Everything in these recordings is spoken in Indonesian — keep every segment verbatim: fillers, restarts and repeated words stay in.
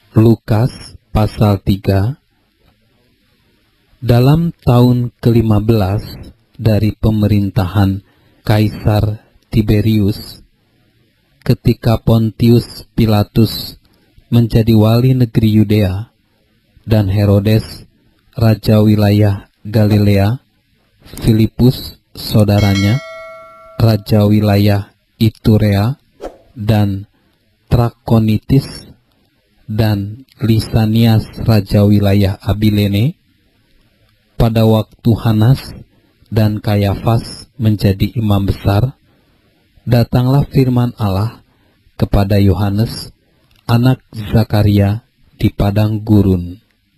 Lukas pasal tiga. Dalam tahun kelima belas dari pemerintahan Kaisar Tiberius, ketika Pontius Pilatus menjadi wali negeri Yudea dan Herodes raja wilayah Galilea, Filipus saudaranya raja wilayah Iturea dan Trakonitis, dan Lisanias raja wilayah Abilene, pada waktu Hanas dan Kayafas menjadi imam besar, datanglah firman Allah kepada Yohanes, anak Zakaria, di padang gurun.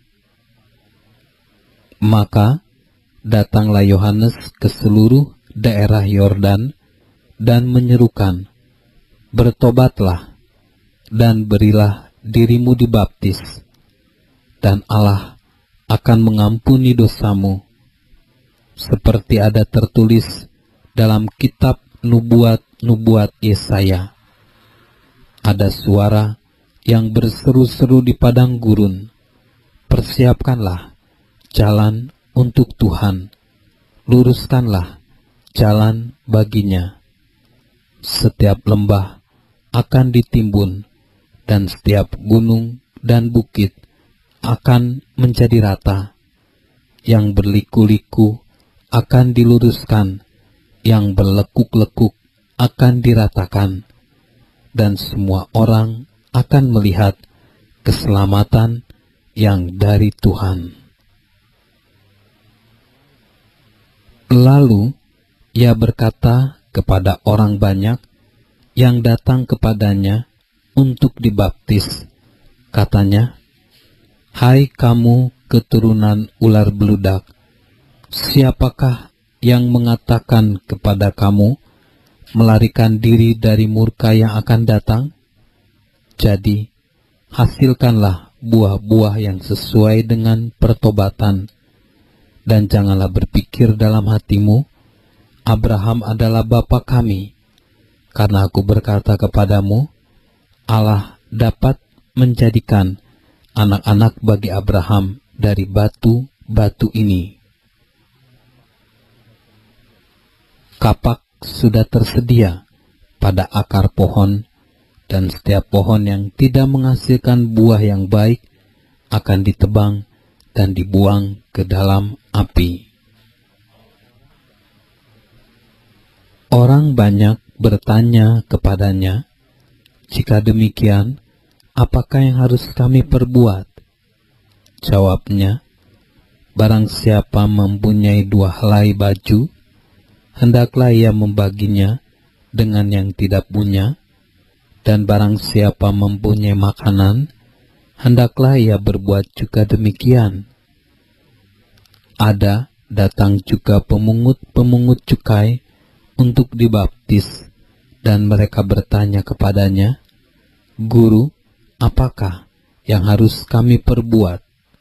Maka datanglah Yohanes ke seluruh daerah Yordan dan menyerukan, "Bertobatlah dan berilah dirimu dibaptis, dan Allah akan mengampuni dosamu, seperti ada tertulis dalam kitab nubuat-nubuat Yesaya." Ada suara yang berseru-seru di padang gurun, "Persiapkanlah jalan untuk Tuhan, luruskanlah jalan baginya. Setiap lembah akan ditimbun, dan setiap gunung dan bukit akan menjadi rata. Yang berliku-liku akan diluruskan, yang berlekuk-lekuk akan diratakan, dan semua orang akan melihat keselamatan yang dari Tuhan." Lalu ia berkata kepada orang banyak yang datang kepadanya untuk dibaptis, katanya, "Hai kamu keturunan ular beludak, siapakah yang mengatakan kepada kamu melarikan diri dari murka yang akan datang? Jadi hasilkanlah buah-buah yang sesuai dengan pertobatan, dan janganlah berpikir dalam hatimu, Abraham adalah bapa kami, karena aku berkata kepadamu, Allah dapat menjadikan anak-anak bagi Abraham dari batu-batu ini." Kapak sudah tersedia pada akar pohon, dan setiap pohon yang tidak menghasilkan buah yang baik akan ditebang dan dibuang ke dalam api. Orang banyak bertanya kepadanya, "Jika demikian, apakah yang harus kami perbuat?" Jawabnya, "Barang siapa mempunyai dua helai baju, hendaklah ia membaginya dengan yang tidak punya, dan barang siapa mempunyai makanan, hendaklah ia berbuat juga demikian." Ada datang juga pemungut-pemungut cukai untuk dibaptis, dan mereka bertanya kepadanya, "Guru, apakah yang harus kami perbuat?"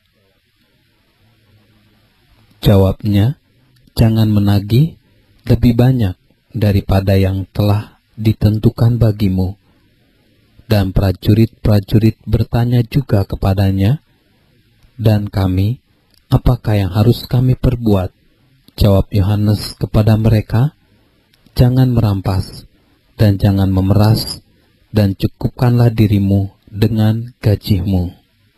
Jawabnya, "Jangan menagih lebih banyak daripada yang telah ditentukan bagimu." Dan prajurit-prajurit bertanya juga kepadanya, "Dan kami, apakah yang harus kami perbuat?" Jawab Yohanes kepada mereka, "Jangan merampas, dan jangan memeras, dan cukupkanlah dirimu dengan gajimu."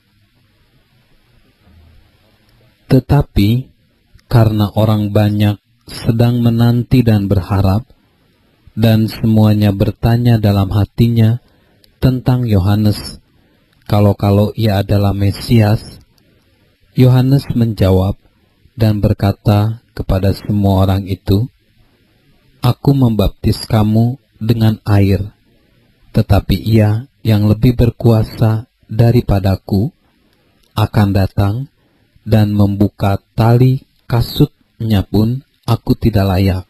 Tetapi karena orang banyak sedang menanti dan berharap, dan semuanya bertanya dalam hatinya tentang Yohanes, kalau-kalau ia adalah Mesias, Yohanes menjawab dan berkata kepada semua orang itu, "Aku membaptis kamu dengan air, tetapi Ia yang lebih berkuasa daripadaku akan datang, dan membuka tali kasutnya pun aku tidak layak.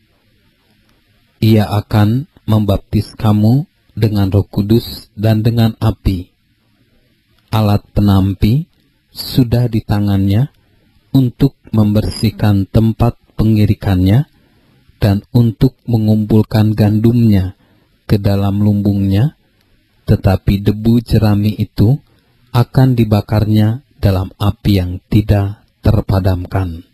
Ia akan membaptis kamu dengan Roh Kudus dan dengan api. Alat penampi sudah di tangannya untuk membersihkan tempat pengirikannya dan untuk mengumpulkan gandumnya ke dalam lumbungnya, tetapi debu jerami itu akan dibakarnya dalam api yang tidak terpadamkan.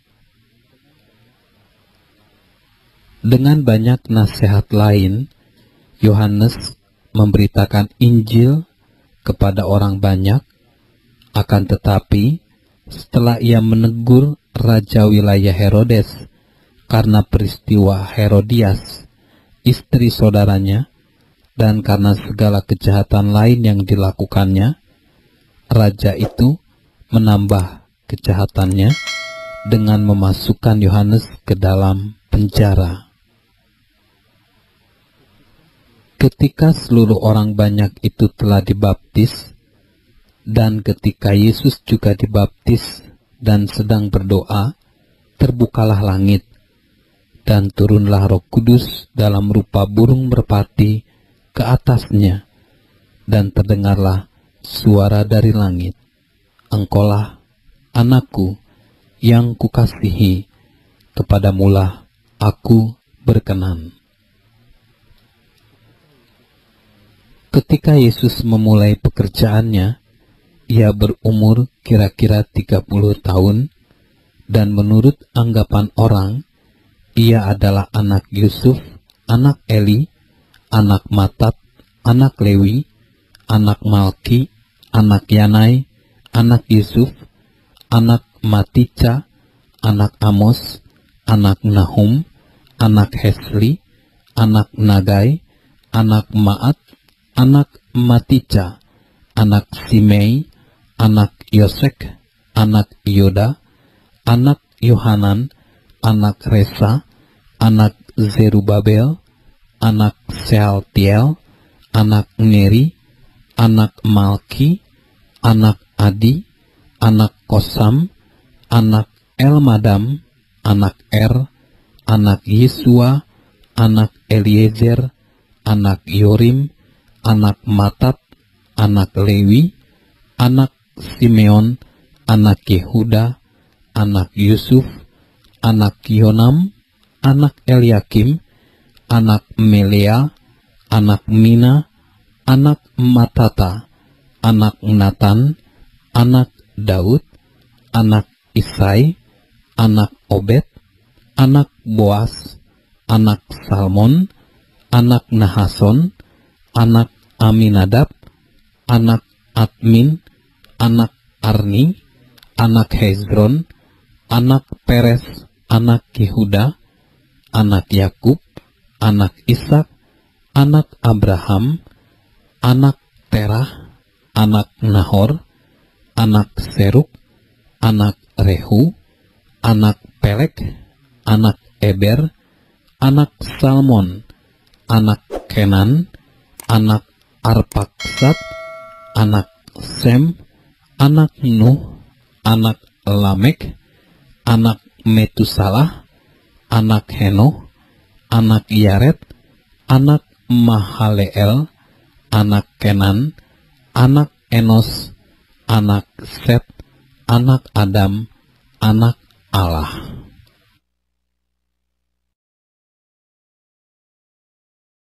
Dengan banyak nasihat lain, Yohanes memberitakan Injil kepada orang banyak. Akan tetapi, setelah ia menegur raja wilayah Herodes karena peristiwa Herodias, istri saudaranya, dan karena segala kejahatan lain yang dilakukannya, raja itu menambah kejahatannya dengan memasukkan Yohanes ke dalam penjara. Ketika seluruh orang banyak itu telah dibaptis, dan ketika Yesus juga dibaptis dan sedang berdoa, terbukalah langit, dan turunlah Roh Kudus dalam rupa burung merpati ke atasnya, dan terdengarlah suara dari langit, "Engkaulah anakku yang kukasihi, kepadamulah aku berkenan." Ketika Yesus memulai pekerjaannya, ia berumur kira-kira tiga puluh tahun, dan menurut anggapan orang, ia adalah anak Yusuf, anak Eli, anak Matat, anak Lewi, anak Malki, anak Yanai, anak Yusuf, anak Matica, anak Amos, anak Nahum, anak Hesli, anak Nagai, anak Maat, anak Matica, anak Simei, anak Yosek, anak Yoda, anak Yohanan, anak Resa, anak Zerubabel, anak Sealtiel, anak Neri, anak Malki, anak Adi, anak Kosam, anak Elmadam, anak Er, anak Yesua, anak Eliezer, anak Yorim, anak Matat, anak Lewi, anak Simeon, anak Yehuda, anak Yusuf, anak Yonam, anak Eliakim, anak Melea, anak Mina, anak Matata, anak Natan, anak Daud, anak Isai, anak Obed, anak Boas, anak Salmon, anak Nahason, anak Aminadab, anak Admin, anak Arni, anak Hezron, anak Peres, anak Yehuda, anak Yakub, anak Ishak, anak Abraham, anak Terah, anak Nahor, anak Seruk, anak Rehu, anak Pelek, anak Eber, anak Salmon, anak Kenan, anak Arpaksad, anak Sem, anak Nuh, anak Lamek, anak Metusalah, anak Henoh, anak Yared, anak Mahaleel, anak Kenan, anak Enos, anak Set, anak Adam, anak Allah.